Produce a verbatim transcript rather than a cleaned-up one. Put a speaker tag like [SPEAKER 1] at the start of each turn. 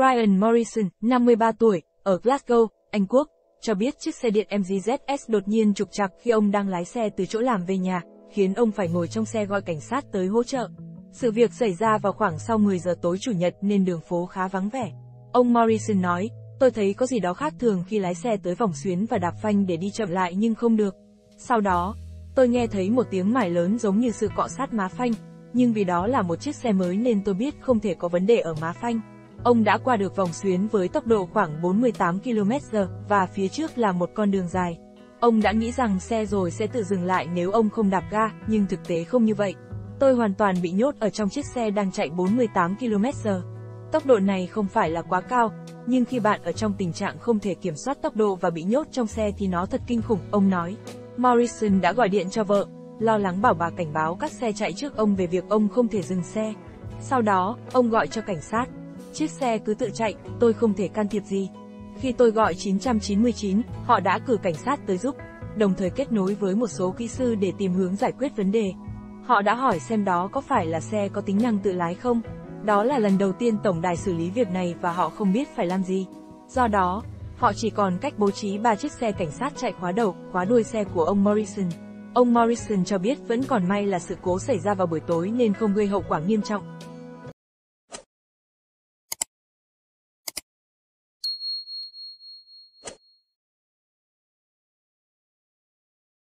[SPEAKER 1] Brian Morrison, năm mươi ba tuổi, ở Glasgow, Anh Quốc, cho biết chiếc xe điện em giê zét ét đột nhiên trục trặc khi ông đang lái xe từ chỗ làm về nhà, khiến ông phải ngồi trong xe gọi cảnh sát tới hỗ trợ. Sự việc xảy ra vào khoảng sau mười giờ tối Chủ nhật nên đường phố khá vắng vẻ. Ông Morrison nói, tôi thấy có gì đó khác thường khi lái xe tới vòng xuyến và đạp phanh để đi chậm lại nhưng không được. Sau đó, tôi nghe thấy một tiếng mải lớn giống như sự cọ sát má phanh, nhưng vì đó là một chiếc xe mới nên tôi biết không thể có vấn đề ở má phanh. Ông đã qua được vòng xuyến với tốc độ khoảng bốn mươi tám ki lô mét giờ và phía trước là một con đường dài. Ông đã nghĩ rằng xe rồi sẽ tự dừng lại nếu ông không đạp ga, nhưng thực tế không như vậy. Tôi hoàn toàn bị nhốt ở trong chiếc xe đang chạy bốn mươi tám ki lô mét giờ. Tốc độ này không phải là quá cao, nhưng khi bạn ở trong tình trạng không thể kiểm soát tốc độ và bị nhốt trong xe thì nó thật kinh khủng, ông nói. Morrison đã gọi điện cho vợ, lo lắng bảo bà cảnh báo các xe chạy trước ông về việc ông không thể dừng xe. Sau đó, ông gọi cho cảnh sát. Chiếc xe cứ tự chạy, tôi không thể can thiệp gì. Khi tôi gọi chín chín chín, họ đã cử cảnh sát tới giúp, đồng thời kết nối với một số kỹ sư để tìm hướng giải quyết vấn đề. Họ đã hỏi xem đó có phải là xe có tính năng tự lái không. Đó là lần đầu tiên tổng đài xử lý việc này và họ không biết phải làm gì. Do đó, họ chỉ còn cách bố trí ba chiếc xe cảnh sát chạy khóa đầu, khóa đuôi xe của ông Morrison. Ông Morrison cho biết vẫn còn may là sự cố xảy ra vào buổi tối nên không gây hậu quả nghiêm trọng.